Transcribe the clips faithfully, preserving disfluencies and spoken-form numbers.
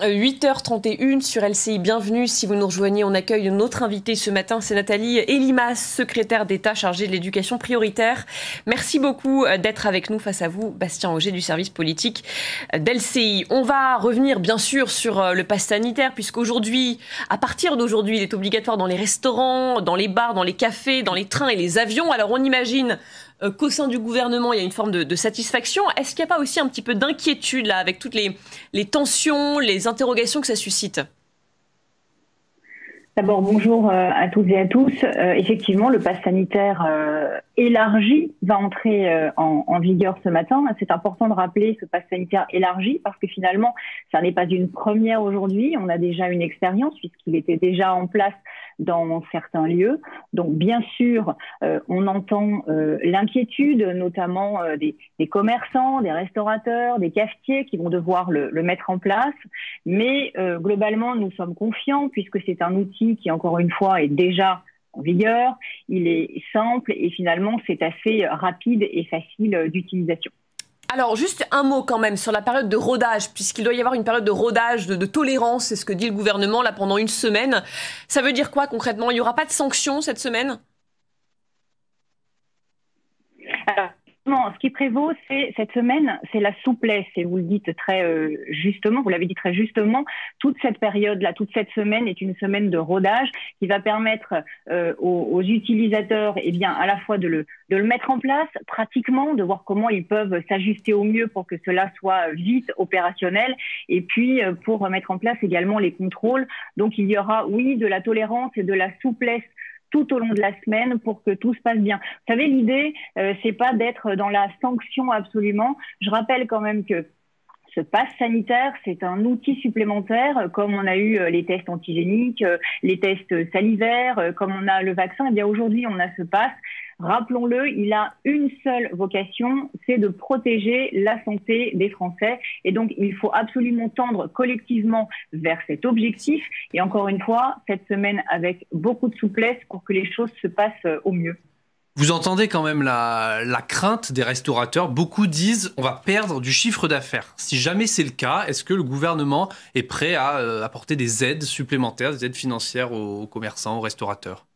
huit heures trente et une sur L C I. Bienvenue si vous nous rejoignez. On accueille notre invitée ce matin, c'est Nathalie Elimas, secrétaire d'État chargée de l'éducation prioritaire. Merci beaucoup d'être avec nous. Face à vous, Bastien Auger du service politique d'L C I. On va revenir bien sûr sur le pass sanitaire puisqu'aujourd'hui, à partir d'aujourd'hui, il est obligatoire dans les restaurants, dans les bars, dans les cafés, dans les trains et les avions. Alors on imagine qu'au sein du gouvernement, il y a une forme de, de satisfaction. Est-ce qu'il n'y a pas aussi un petit peu d'inquiétude là, avec toutes les, les tensions, les interrogations que ça suscite? D'abord, bonjour à toutes et à tous. Euh, effectivement, le pass sanitaire euh, élargi va entrer euh, en, en vigueur ce matin. C'est important de rappeler ce pass sanitaire élargi parce que finalement, ça n'est pas une première aujourd'hui. On a déjà une expérience puisqu'il était déjà en place dans certains lieux. Donc, bien sûr, euh, on entend euh, l'inquiétude, notamment euh, des, des commerçants, des restaurateurs, des cafetiers qui vont devoir le, le mettre en place. Mais euh, globalement, nous sommes confiants puisque c'est un outil qui, encore une fois, est déjà en vigueur. Il est simple et finalement, c'est assez rapide et facile d'utilisation. Alors, juste un mot quand même sur la période de rodage, puisqu'il doit y avoir une période de rodage, de, de tolérance, c'est ce que dit le gouvernement là pendant une semaine. Ça veut dire quoi concrètement? Il n'y aura pas de sanctions cette semaine? Alors, non, ce qui prévaut, c'est cette semaine, c'est la souplesse. Et vous le dites très euh, justement, vous l'avez dit très justement, toute cette période-là, toute cette semaine est une semaine de rodage qui va permettre euh, aux, aux utilisateurs, eh bien, à la fois de le, de le mettre en place pratiquement, de voir comment ils peuvent s'ajuster au mieux pour que cela soit vite opérationnel, et puis euh, pour mettre en place également les contrôles. Donc, il y aura, oui, de la tolérance et de la souplesse tout au long de la semaine pour que tout se passe bien. Vous savez, l'idée, euh, c'est pas d'être dans la sanction absolument. Je rappelle quand même que ce pass sanitaire, c'est un outil supplémentaire, comme on a eu les tests antigéniques, les tests salivaires, comme on a le vaccin. Eh bien, aujourd'hui, on a ce pass. Rappelons-le, il a une seule vocation, c'est de protéger la santé des Français. Et donc, il faut absolument tendre collectivement vers cet objectif. Et encore une fois, cette semaine avec beaucoup de souplesse pour que les choses se passent au mieux. Vous entendez quand même la, la crainte des restaurateurs. Beaucoup disent on va perdre du chiffre d'affaires. Si jamais c'est le cas, est-ce que le gouvernement est prêt à euh, apporter des aides supplémentaires, des aides financières aux, aux commerçants, aux restaurateurs?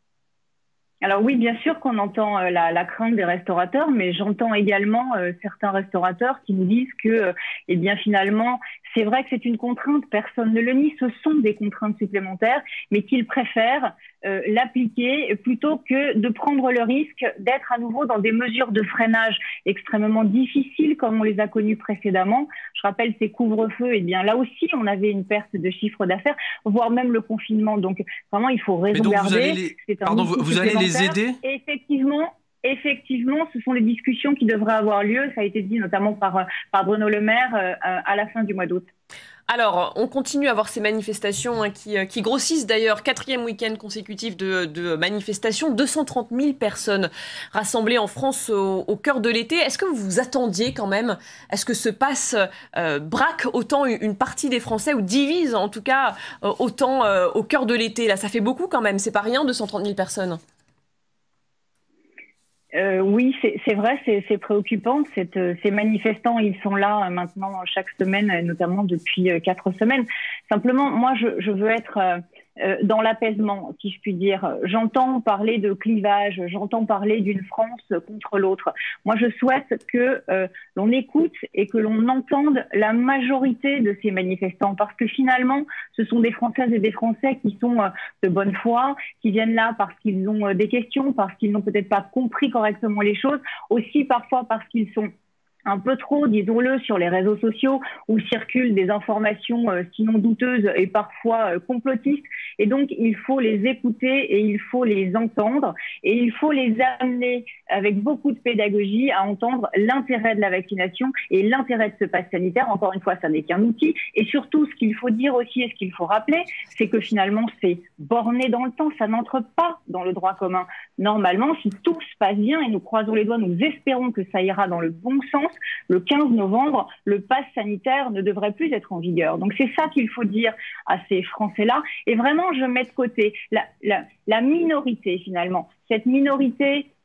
Alors oui, bien sûr qu'on entend euh, la, la crainte des restaurateurs, mais j'entends également euh, certains restaurateurs qui nous disent que, euh, eh bien finalement, c'est vrai que c'est une contrainte, personne ne le nie, ce sont des contraintes supplémentaires, mais qu'ils préfèrent euh, l'appliquer plutôt que de prendre le risque d'être à nouveau dans des mesures de freinage extrêmement difficiles comme on les a connues précédemment. Je rappelle ces couvre-feux, eh bien là aussi on avait une perte de chiffre d'affaires, voire même le confinement. Donc vraiment il faut raison garder. Les... Pardon, vous, vous allez les aider? Effectivement. Effectivement, ce sont les discussions qui devraient avoir lieu. Ça a été dit notamment par, par Bruno Le Maire euh, à la fin du mois d'août. Alors, on continue à voir ces manifestations hein, qui, qui grossissent d'ailleurs. Quatrième week-end consécutif de, de manifestations. deux cent trente mille personnes rassemblées en France au, au cœur de l'été. Est-ce que vous vous attendiez quand même? Est-ce que ce pass euh, braque autant une partie des Français ou divise en tout cas euh, autant euh, au cœur de l'été? Là, ça fait beaucoup quand même. C'est pas rien, deux cent trente mille personnes. Euh, oui, c'est vrai, c'est préoccupant. Cette, ces manifestants, ils sont là euh, maintenant chaque semaine, notamment depuis euh, quatre semaines. Simplement, moi, je, je veux être euh, euh, dans l'apaisement, si je puis dire. J'entends parler de clivage, j'entends parler d'une France contre l'autre. Moi, je souhaite que euh, l'on écoute et que l'on entende la majorité de ces manifestants, parce que finalement, ce sont des Françaises et des Français qui sont euh, de bonne foi, qui viennent là parce qu'ils ont euh, des questions, parce qu'ils n'ont peut-être pas compris correctement les choses, aussi parfois parce qu'ils sont un peu trop, disons-le, sur les réseaux sociaux où circulent des informations euh, sinon douteuses et parfois euh, complotistes. Et donc, il faut les écouter et il faut les entendre et il faut les amener avec beaucoup de pédagogie à entendre l'intérêt de la vaccination et l'intérêt de ce pass sanitaire. Encore une fois, ça n'est qu'un outil. Et surtout, ce qu'il faut dire aussi et ce qu'il faut rappeler, c'est que finalement, c'est borné dans le temps. Ça n'entre pas dans le droit commun. Normalement, si tout se passe bien et nous croisons les doigts, nous espérons que ça ira dans le bon sens, le quinze novembre, le pass sanitaire ne devrait plus être en vigueur. Donc c'est ça qu'il faut dire à ces Français-là. Et vraiment, je mets de côté la, la, la minorité finalement. Cette minorité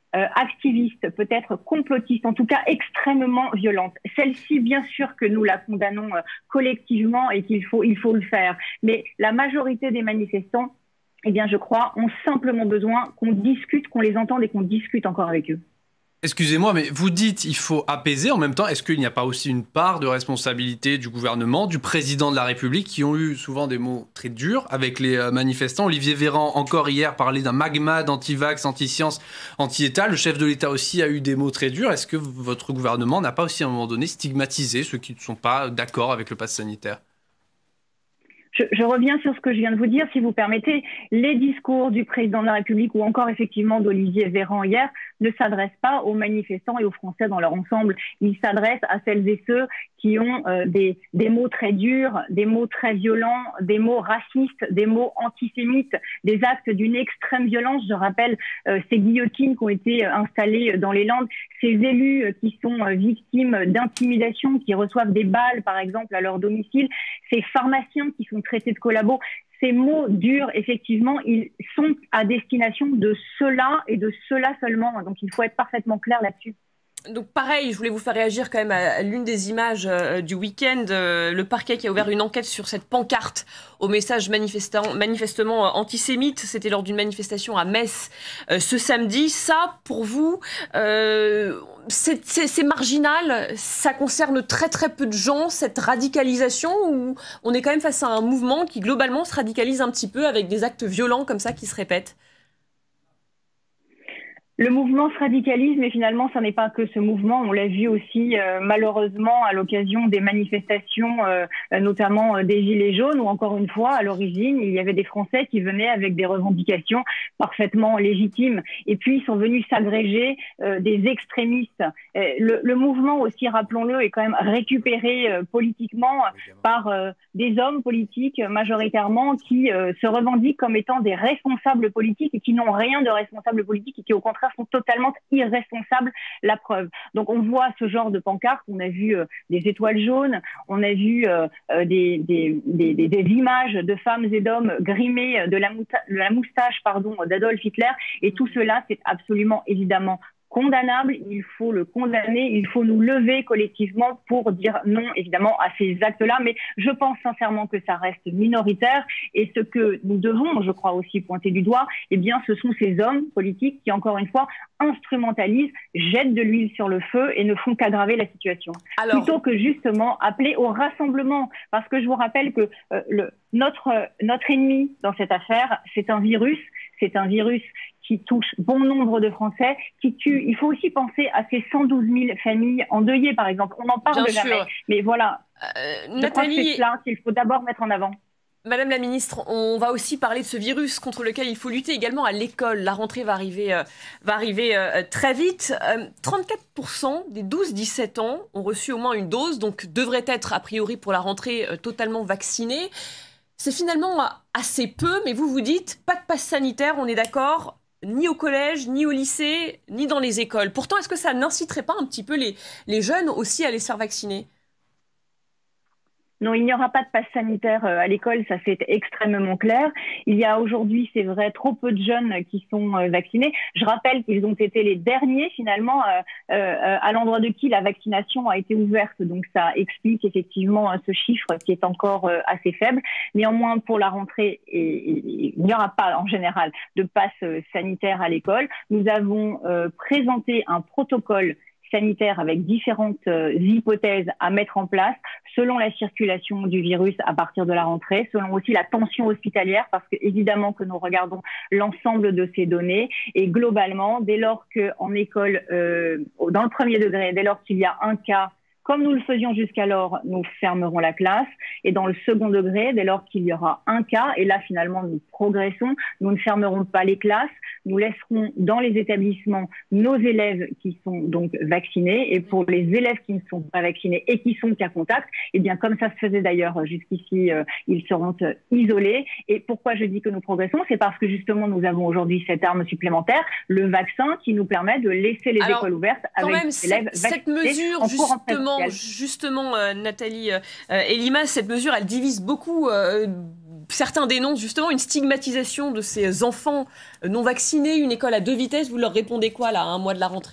euh, activiste, peut-être complotiste, en tout cas extrêmement violente. Celle-ci, bien sûr que nous la condamnons euh, collectivement et qu'il faut, il faut le faire. Mais la majorité des manifestants, eh bien, je crois, ont simplement besoin qu'on discute, qu'on les entende et qu'on discute encore avec eux. Excusez-moi, mais vous dites il faut apaiser. En même temps, est-ce qu'il n'y a pas aussi une part de responsabilité du gouvernement, du président de la République, qui ont eu souvent des mots très durs avec les manifestants? Olivier Véran, encore hier, parlait d'un magma d'anti-vax, anti-science, anti-État. Le chef de l'État aussi a eu des mots très durs. Est-ce que votre gouvernement n'a pas aussi à un moment donné stigmatisé ceux qui ne sont pas d'accord avec le pass sanitaire? Je, je reviens sur ce que je viens de vous dire, si vous permettez. Les discours du président de la République ou encore effectivement d'Olivier Véran hier ne s'adressent pas aux manifestants et aux Français dans leur ensemble. Ils s'adressent à celles et ceux qui ont euh, des, des mots très durs, des mots très violents, des mots racistes, des mots antisémites, des actes d'une extrême violence. Je rappelle euh, ces guillotines qui ont été installées dans les Landes, ces élus euh, qui sont euh, victimes d'intimidation, qui reçoivent des balles par exemple à leur domicile, ces pharmaciens qui sont traités de collabos. Ces mots durs, effectivement, ils sont à destination de ceux-là et de ceux-là seulement. Donc, il faut être parfaitement clair là-dessus. Donc pareil, je voulais vous faire réagir quand même à l'une des images euh, du week-end. Euh, le parquet qui a ouvert une enquête sur cette pancarte au message manifestement euh, antisémite. C'était lors d'une manifestation à Metz euh, ce samedi. Ça, pour vous, euh, c'est marginal? Ça concerne très très peu de gens, cette radicalisation? Ou on est quand même face à un mouvement qui globalement se radicalise un petit peu avec des actes violents comme ça qui se répètent? Le mouvement se radicalise, mais finalement, ça n'est pas que ce mouvement. On l'a vu aussi, euh, malheureusement, à l'occasion des manifestations, euh, notamment euh, des Gilets jaunes, où encore une fois, à l'origine, il y avait des Français qui venaient avec des revendications parfaitement légitimes. Et puis, ils sont venus s'agréger euh, des extrémistes. Euh, le, le mouvement aussi, rappelons-le, est quand même récupéré euh, politiquement par euh, des hommes politiques, majoritairement, qui euh, se revendiquent comme étant des responsables politiques et qui n'ont rien de responsable politique et qui, au contraire, sont totalement irresponsables, la preuve. Donc on voit ce genre de pancarte, on a vu euh, des étoiles jaunes, on a vu euh, euh, des, des, des, des, des images de femmes et d'hommes grimés de la, de la moustache pardon, d'Adolf Hitler, et tout cela c'est absolument évidemment condamnable, il faut le condamner, il faut nous lever collectivement pour dire non, évidemment, à ces actes-là. Mais je pense sincèrement que ça reste minoritaire. Et ce que nous devons, je crois aussi, pointer du doigt, eh bien, ce sont ces hommes politiques qui, encore une fois, instrumentalisent, jettent de l'huile sur le feu et ne font qu'aggraver la situation. Alors... Plutôt que justement appeler au rassemblement. Parce que je vous rappelle que euh, le, notre, euh, notre ennemi dans cette affaire, c'est un virus. C'est un virus qui touche bon nombre de Français, qui tue. Il faut aussi penser à ces cent douze mille familles endeuillées, par exemple. On n'en parle jamais. Mais voilà, euh, je crois que c'est cela qu'il faut d'abord mettre en avant. Madame la ministre, on va aussi parler de ce virus contre lequel il faut lutter également à l'école. La rentrée va arriver, euh, va arriver euh, très vite. Euh, trente-quatre pour cent des douze dix-sept ans ont reçu au moins une dose, donc devraient être a priori pour la rentrée euh, totalement vaccinés. C'est finalement assez peu, mais vous vous dites, pas de passe sanitaire, on est d'accord, ni au collège, ni au lycée, ni dans les écoles. Pourtant, est-ce que ça n'inciterait pas un petit peu les, les jeunes aussi à aller se faire vacciner ? Non, il n'y aura pas de passe sanitaire à l'école, ça c'est extrêmement clair. Il y a aujourd'hui, c'est vrai, trop peu de jeunes qui sont vaccinés. Je rappelle qu'ils ont été les derniers finalement euh, euh, à l'endroit de qui la vaccination a été ouverte. Donc ça explique effectivement ce chiffre qui est encore euh, assez faible. Néanmoins, pour la rentrée, et, et, il n'y aura pas en général de passe sanitaire à l'école. Nous avons euh, présenté un protocole sanitaire avec différentes euh, hypothèses à mettre en place selon la circulation du virus à partir de la rentrée, selon aussi la tension hospitalière, parce que évidemment que nous regardons l'ensemble de ces données et globalement, dès lors qu'en école, euh, dans le premier degré, dès lors qu'il y a un cas, comme nous le faisions jusqu'alors, nous fermerons la classe. Et dans le second degré, dès lors qu'il y aura un cas, et là finalement nous progressons, nous ne fermerons pas les classes, nous laisserons dans les établissements nos élèves qui sont donc vaccinés. Et pour les élèves qui ne sont pas vaccinés et qui sont cas contact, eh bien comme ça se faisait d'ailleurs jusqu'ici, euh, ils seront euh, isolés. Et pourquoi je dis que nous progressons? C'est parce que justement nous avons aujourd'hui cette arme supplémentaire, le vaccin, qui nous permet de laisser les Alors, écoles ouvertes avec même, des élèves cette, vaccinés. Cette mesure, justement, justement euh, Nathalie euh, Elimas, cette mesure, elle divise beaucoup euh, certains dénoncent justement une stigmatisation de ces enfants non vaccinés, une école à deux vitesses. Vous leur répondez quoi là, à un mois de la rentrée ?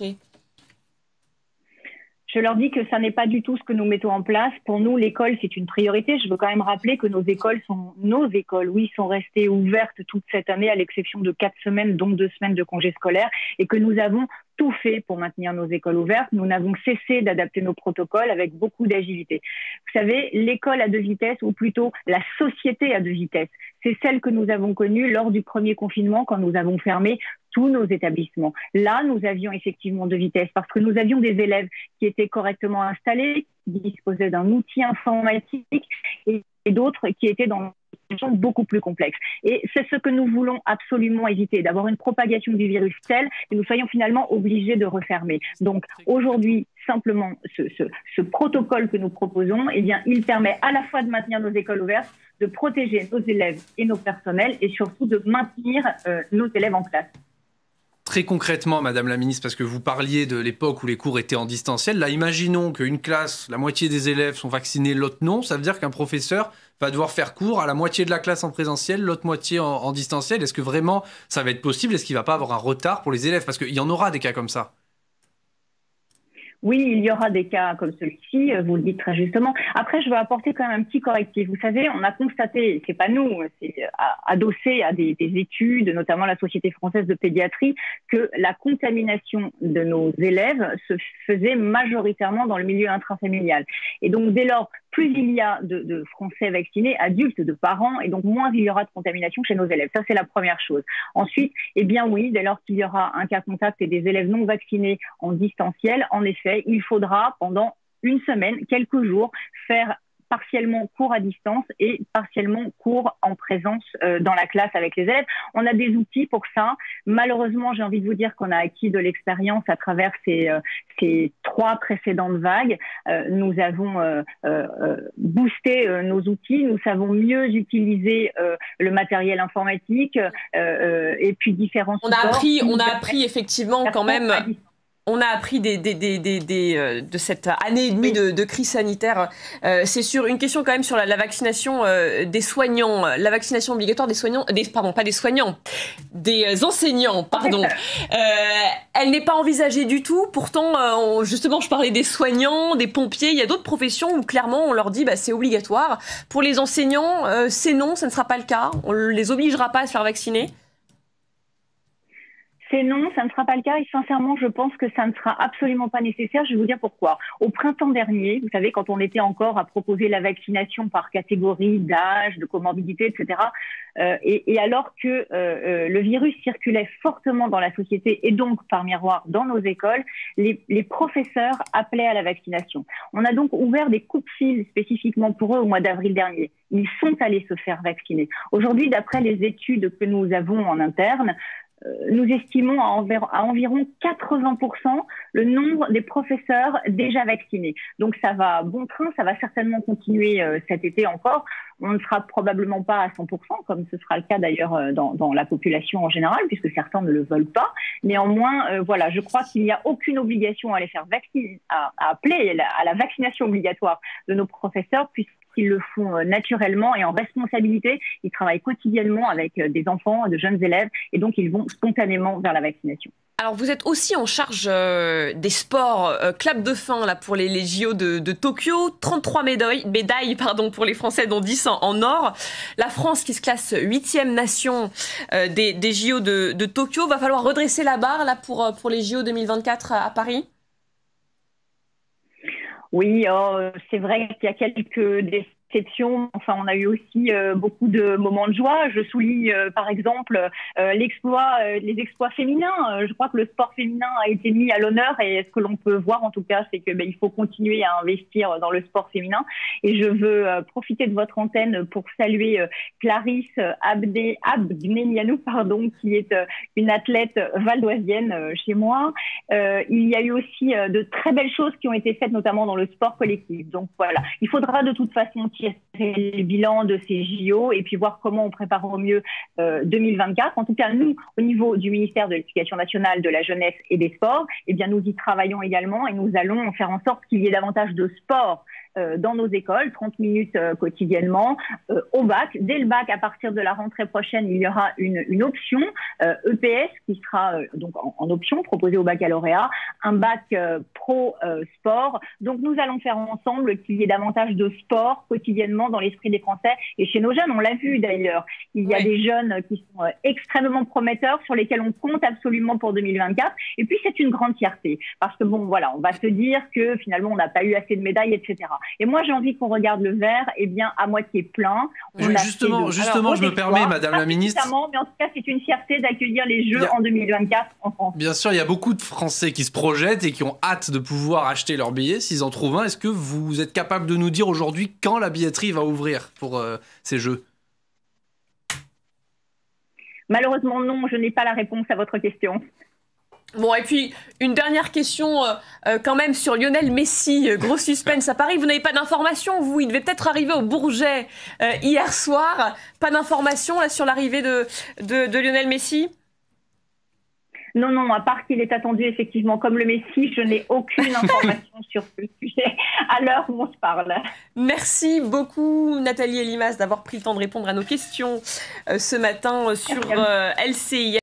Je leur dis que ça n'est pas du tout ce que nous mettons en place. Pour nous, l'école, c'est une priorité. Je veux quand même rappeler que nos écoles sont, nos écoles, oui, sont restées ouvertes toute cette année, à l'exception de quatre semaines, dont deux semaines de congés scolaires, et que nous avons tout fait pour maintenir nos écoles ouvertes. Nous n'avons cessé d'adapter nos protocoles avec beaucoup d'agilité. Vous savez, l'école à deux vitesses, ou plutôt la société à deux vitesses, c'est celle que nous avons connue lors du premier confinement, quand nous avons fermé tous nos établissements. Là, nous avions effectivement deux vitesses parce que nous avions des élèves qui étaient correctement installés, qui disposaient d'un outil informatique, et, et d'autres qui étaient dans une situation beaucoup plus complexe. Et c'est ce que nous voulons absolument éviter, d'avoir une propagation du virus telle que nous soyons finalement obligés de refermer. Donc aujourd'hui, simplement, ce, ce, ce protocole que nous proposons, eh bien, il permet à la fois de maintenir nos écoles ouvertes, de protéger nos élèves et nos personnels, et surtout de maintenir euh, nos élèves en classe. Très concrètement, Madame la Ministre, parce que vous parliez de l'époque où les cours étaient en distanciel, là, imaginons qu'une classe, la moitié des élèves sont vaccinés, l'autre non, ça veut dire qu'un professeur va devoir faire cours à la moitié de la classe en présentiel, l'autre moitié en, en distanciel. Est-ce que vraiment ça va être possible? Est-ce qu'il ne va pas avoir un retard pour les élèves? Parce qu'il y en aura des cas comme ça. Oui, il y aura des cas comme celui-ci, vous le dites très justement. Après, je veux apporter quand même un petit correctif. Vous savez, on a constaté, c'est pas nous, c'est adossé à des, des études, notamment la Société française de pédiatrie, que la contamination de nos élèves se faisait majoritairement dans le milieu intrafamilial. Et donc, dès lors, plus il y a de, de Français vaccinés, adultes, de parents, et donc moins il y aura de contamination chez nos élèves. Ça, c'est la première chose. Ensuite, eh bien oui, dès lors qu'il y aura un cas contact et des élèves non vaccinés en distanciel, en effet, il faudra pendant une semaine, quelques jours, faire partiellement cours à distance et partiellement cours en présence euh, dans la classe avec les élèves. On a des outils pour ça. Malheureusement, j'ai envie de vous dire qu'on a acquis de l'expérience à travers ces, euh, ces trois précédentes vagues. Euh, nous avons euh, euh, boosté euh, nos outils, nous savons mieux utiliser euh, le matériel informatique euh, euh, et puis différents on a appris, on a appris effectivement quand même. On a appris des, des, des, des, des, euh, de cette année et demie de, de crise sanitaire. Euh, c'est sûr. Une question quand même sur la, la vaccination euh, des soignants. La vaccination obligatoire des soignants, des, pardon, pas des soignants, des enseignants, pardon. Euh, elle n'est pas envisagée du tout. Pourtant, euh, on, justement, je parlais des soignants, des pompiers. Il y a d'autres professions où clairement on leur dit bah, c'est obligatoire. Pour les enseignants, euh, c'est non, ça ne sera pas le cas. On ne les obligera pas à se faire vacciner. C'est non, ça ne sera pas le cas et sincèrement, je pense que ça ne sera absolument pas nécessaire. Je vais vous dire pourquoi. Au printemps dernier, vous savez, quand on était encore à proposer la vaccination par catégorie d'âge, de comorbidité, et cetera, euh, et, et alors que euh, euh, le virus circulait fortement dans la société et donc par miroir dans nos écoles, les, les professeurs appelaient à la vaccination. On a donc ouvert des coups de fil spécifiquement pour eux au mois d'avril dernier. Ils sont allés se faire vacciner. Aujourd'hui, d'après les études que nous avons en interne, nous estimons à, environ, à environ quatre-vingts pour cent le nombre des professeurs déjà vaccinés. Donc ça va bon train, ça va certainement continuer euh, cet été encore. On ne sera probablement pas à cent pour cent, comme ce sera le cas d'ailleurs euh, dans, dans la population en général, puisque certains ne le veulent pas. Néanmoins, euh, voilà, je crois qu'il n'y a aucune obligation à les faire vacciner, à, à appeler la, à la vaccination obligatoire de nos professeurs, puisque ils le font naturellement et en responsabilité. Ils travaillent quotidiennement avec des enfants, de jeunes élèves, et donc ils vont spontanément vers la vaccination. Alors vous êtes aussi en charge euh, des sports, euh, clap de fin là, pour les, les J O de, de Tokyo, trente-trois médailles, médailles pardon, pour les Français, dont dix en, en or. La France qui se classe huitième nation euh, des, des J O de, de Tokyo. Va falloir redresser la barre là, pour, pour les J O deux mille vingt-quatre à, à Paris? Oui, oh, c'est vrai qu'il y a quelques déceptions. Enfin, on a eu aussi euh, beaucoup de moments de joie. Je souligne, euh, par exemple, euh, l'exploit, euh, les exploits féminins. Euh, je crois que le sport féminin a été mis à l'honneur et ce que l'on peut voir, en tout cas, c'est que ben, il faut continuer à investir dans le sport féminin. Et je veux euh, profiter de votre antenne pour saluer euh, Clarisse Abdé, Abdmenianou, pardon, qui est euh, une athlète valdoisienne euh, chez moi. Euh, il y a eu aussi euh, de très belles choses qui ont été faites, notamment dans le sport collectif. Donc voilà, il faudra de toute façon tirer le bilan de ces J O et puis voir comment on prépare au mieux euh, deux mille vingt-quatre. En tout cas, nous, au niveau du ministère de l'Éducation nationale, de la jeunesse et des sports, eh bien, nous y travaillons également et nous allons faire en sorte qu'il y ait davantage de sport euh, dans nos écoles, trente minutes euh, quotidiennement, euh, au bac. Dès le bac, à partir de la rentrée prochaine, il y aura une, une option euh, E P S qui sera euh, donc en, en option proposée au baccalauréat, un bac euh, pro euh, sport. Donc nous allons faire ensemble qu'il y ait davantage de sport quotidiennement dans l'esprit des Français et chez nos jeunes. On l'a vu d'ailleurs, il y a oui. des jeunes qui sont euh, extrêmement prometteurs sur lesquels on compte absolument pour deux mille vingt-quatre. Et puis c'est une grande fierté parce que bon voilà, on va se dire que finalement on n'a pas eu assez de médailles, et cetera. Et moi j'ai envie qu'on regarde le verre eh bien à moitié plein. On oui, justement, de... justement, Alors, je me permets, Madame la Ministre. Mais en tout cas, c'est une fierté d'accueillir les Jeux a... en deux mille vingt-quatre en France. Bien sûr, il y a beaucoup de Français qui se projettent et qui ont hâte de pouvoir acheter leur billet s'ils en trouvent un. Est-ce que vous êtes capable de nous dire aujourd'hui quand la billetterie va ouvrir pour euh, ces Jeux? Malheureusement, non, je n'ai pas la réponse à votre question. Bon, et puis, une dernière question euh, euh, quand même sur Lionel Messi. Gros suspense à Paris. Vous n'avez pas d'informations, vous? Il devait peut-être arriver au Bourget euh, hier soir. Pas d'informations là sur l'arrivée de, de, de Lionel Messi? Non, non, à part qu'il est attendu effectivement comme le Messi, je n'ai aucune information sur ce sujet à l'heure où on se parle. Merci beaucoup Nathalie Elimas d'avoir pris le temps de répondre à nos questions euh, ce matin euh, sur euh, L C I.